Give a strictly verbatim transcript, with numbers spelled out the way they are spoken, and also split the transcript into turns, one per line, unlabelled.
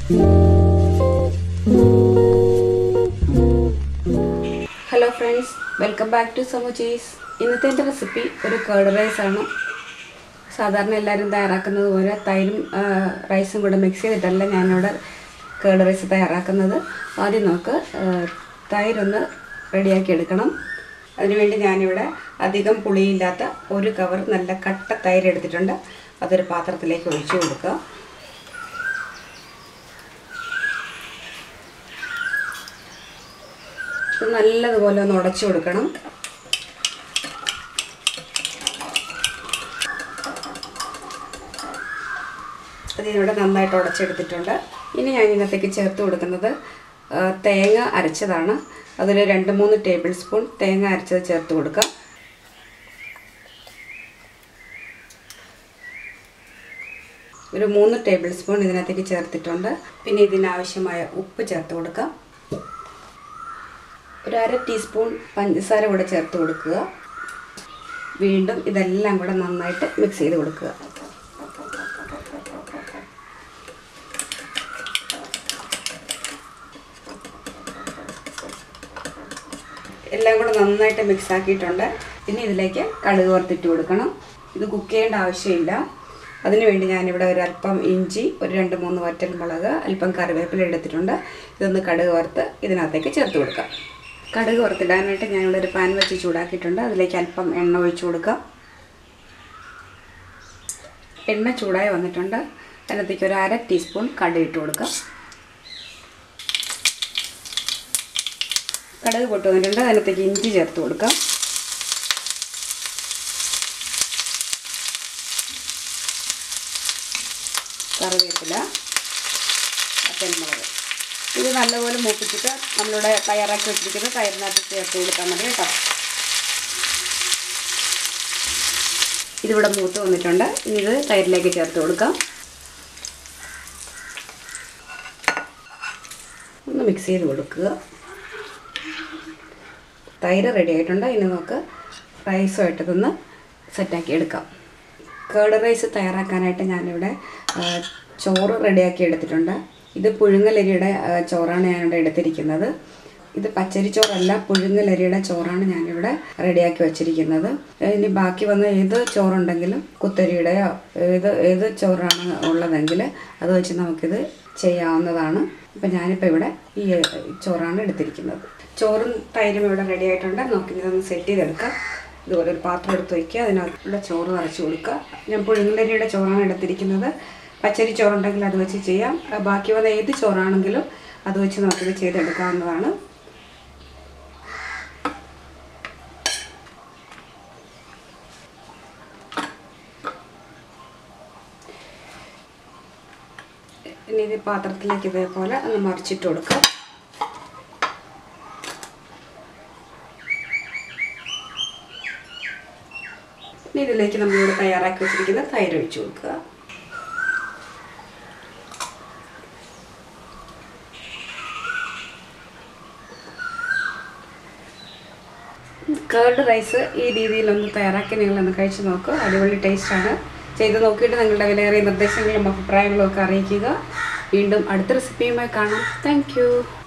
Hello friends, welcome back to Samu Cheese. ഇന്നത്തെ എൻ്റെ recipe ഒരു കേർഡ് റൈസ് ആണ്. സാധാരണ എല്ലാവരും തയ്യാറാക്കുന്നത് പോലെ തൈരും റൈസും കൂടെ മിക്സ് ചെയ്തിട്ടല്ല ഞാനിവിടെ കേർഡ് റൈസ് തയ്യാറാക്കുന്നത്. ആദ്യം നമുക്ക് തൈരൊന്ന് റെഡിയാക്കി എടുക്കണം. അതിനുവേണ്ടി ഞാനിവിടെ അധികം പുളിയില്ലാത്ത ഒരു കവർ നല്ല കട്ട തൈര് എടുത്തിട്ടുണ്ട്. അതൊരു പാത്രത്തിലേക്ക് ഒഴിച്ചു കൊടുക്കുക. നല്ലതുപോലെ ഒന്ന് ഉടച്ചു കൊടുക്കണം. അതിനിവിടെ നന്നായിട്ട് ഉടച്ചെടുത്തിട്ടുണ്ട്. ഇനി ഞാൻ ഇതിനകത്തേക്ക് ചേർത്ത് കൊടുക്കുന്നത് തേങ്ങ അരച്ചതാണ്. അതിൽ രണ്ട് മൂന്ന് ടേബിൾ സ്പൂൺ തേങ്ങ അരച്ചത് ചേർത്ത് കൊടുക്കാം. ഒരു മൂന്ന് ടേബിൾ സ്പൂൺ ഇതിനകത്തേക്ക് ചേർത്തിട്ടുണ്ട്. പിന്നെ ഇതിനാവശ്യമായ ഉപ്പ് ചേർത്ത് കൊടുക്കാം. ഒരു അര ടീസ്പൂൺ പഞ്ചസാര കൂടെ ചേർത്ത് കൊടുക്കുക. വീണ്ടും ഇതെല്ലാം കൂടെ നന്നായിട്ട് മിക്സ് ചെയ്ത് കൊടുക്കുക. എല്ലാം കൂടെ നന്നായിട്ട് മിക്സ് ആക്കിയിട്ടുണ്ട്. ഇനി ഇതിലേക്ക് കടുക് വറുത്തിട്ട് കൊടുക്കണം. ഇത് കുക്ക് ചെയ്യേണ്ട ആവശ്യമില്ല. അതിനുവേണ്ടി ഞാനിവിടെ ഒരു അല്പം ഇഞ്ചി, ഒരു രണ്ട് മൂന്ന് വറ്റൽമുളക്, അല്പം കറിവേപ്പില എടുത്തിട്ടുണ്ട്. ഇതൊന്ന് കടുക് വറുത്ത് ഇതിനകത്തേക്ക് ചേർത്ത് കൊടുക്കാം. കടുക് വറുത്തിടാനായിട്ട് ഞാനിവിടെ ഒരു പാൻ വെച്ച് ചൂടാക്കിയിട്ടുണ്ട്. അതിലേക്ക് അല്പം എണ്ണ ഒഴിച്ചു കൊടുക്കാം. എണ്ണ ചൂടായി വന്നിട്ടുണ്ട്. അതിനകത്തേക്ക് ഒരു അര ടീസ്പൂൺ കടുക് ഇട്ട് കൊടുക്കാം. കടുക് പൊട്ട് വന്നിട്ടുണ്ട്. അതിനകത്തേക്ക് ഇഞ്ചി ചേർത്ത് കൊടുക്കാം. കറിവേപ്പില, പച്ചമുളക്. ഇത് നല്ലപോലെ മൂപ്പിച്ചിട്ട് നമ്മളിവിടെ തയ്യാറാക്കി വെച്ചിരിക്കുന്ന തൈരിനകത്ത് ചേർത്ത് കൊടുക്കാൻ മതി കേട്ടോ. ഇതിവിടെ മൂത്ത് വന്നിട്ടുണ്ട്. ഇനി ഇത് തൈരിലേക്ക് ചേർത്ത് കൊടുക്കാം. ഒന്ന് മിക്സ് ചെയ്ത് കൊടുക്കുക. തൈര് റെഡി ആയിട്ടുണ്ട്. ഇനി നമുക്ക് റൈസുമായിട്ട് ഇതൊന്ന് സെറ്റാക്കി എടുക്കാം. കേർഡ് റൈസ് തയ്യാറാക്കാനായിട്ട് ഞാനിവിടെ ചോറ് റെഡിയാക്കി എടുത്തിട്ടുണ്ട്. ഇത് പുഴുങ്ങലരിയുടെ ചോറാണ് ഞാനിവിടെ എടുത്തിരിക്കുന്നത്. ഇത് പച്ചരിച്ചോറല്ല, പുഴുങ്ങലരിയുടെ ചോറാണ് ഞാനിവിടെ റെഡിയാക്കി വച്ചിരിക്കുന്നത്. ഇനി ബാക്കി വന്ന ഏത് ചോറുണ്ടെങ്കിലും കുത്തരിയുടെയോ ഏത് ഏത് ചോറാണ് ഉള്ളതെങ്കിൽ അത് വെച്ച് നമുക്കിത് ചെയ്യാവുന്നതാണ്. ഇപ്പം ഞാനിപ്പോൾ ഇവിടെ ഈ ചോറാണ് എടുത്തിരിക്കുന്നത്. ചോറും തൈരും ഇവിടെ റെഡി ആയിട്ടുണ്ട്. നമുക്കിതൊന്ന് സെറ്റ് ചെയ്തെടുക്കാം. ഇതുപോലെ ഒരു പാത്രം എടുത്ത് വയ്ക്കുക. അതിനകത്തുള്ള ചോറ് നിറച്ച് കൊടുക്കുക. ഞാൻ പുഴുങ്ങലരിയുടെ ചോറാണ് എടുത്തിരിക്കുന്നത്. പച്ചരി ചോറുണ്ടെങ്കിൽ അത് വെച്ച് ചെയ്യാം. ബാക്കി വന്ന ഏത് ചോറാണെങ്കിലും അത് വെച്ച് നമുക്കിത് ചെയ്തെടുക്കാവുന്നതാണ്. ഇനി ഇത് പാത്രത്തിലേക്ക് ഇതേപോലെ ഒന്ന് മറിച്ചിട്ട് കൊടുക്കാം. ഇനി ഇതിലേക്ക് നമ്മളിവിടെ തയ്യാറാക്കി വെച്ചിരിക്കുന്ന തൈര് ഒഴിച്ചു കൊടുക്കുക. കേർഡ് റൈസ് ഈ രീതിയിലൊന്ന് തയ്യാറാക്കി നിങ്ങളൊന്ന് കഴിച്ച് നോക്കുക. അടിപൊളി ടേസ്റ്റാണ്. ചെയ്ത് നോക്കിയിട്ട് നിങ്ങളുടെ വിലയേറിയ നിർദ്ദേശങ്ങളും അഭിപ്രായങ്ങളും ഒക്കെ അറിയിക്കുക. വീണ്ടും അടുത്ത റെസിപ്പിയുമായി കാണാം. താങ്ക്